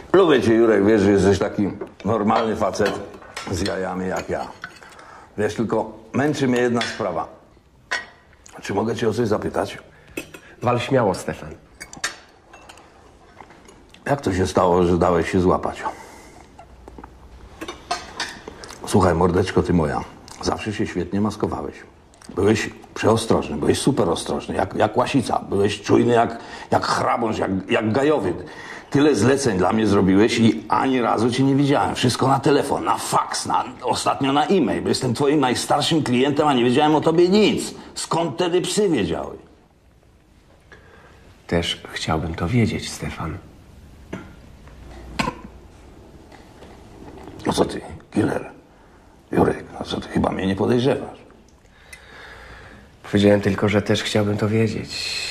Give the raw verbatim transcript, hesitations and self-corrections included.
Lubię cię, Jurek, wiesz, że jesteś taki normalny facet z jajami jak ja. Wiesz, tylko męczy mnie jedna sprawa. Czy mogę cię o coś zapytać? Wal śmiało, Stefan. Jak to się stało, że dałeś się złapać? Słuchaj, mordeczko ty moja, zawsze się świetnie maskowałeś. Byłeś przeostrożny, byłeś super ostrożny, jak, jak łasica. Byłeś czujny jak, jak chrabąż, jak, jak gajowy. Tyle zleceń dla mnie zrobiłeś i ani razu cię nie widziałem. Wszystko na telefon, na faks, na, ostatnio na e-mail. Bo jestem twoim najstarszym klientem, a nie wiedziałem o tobie nic. Skąd wtedy psy wiedziały? Też chciałbym to wiedzieć, Stefan. No co ty, killer? Jurek, no co ty, chyba mnie nie podejrzewasz? Powiedziałem tylko, że też chciałbym to wiedzieć.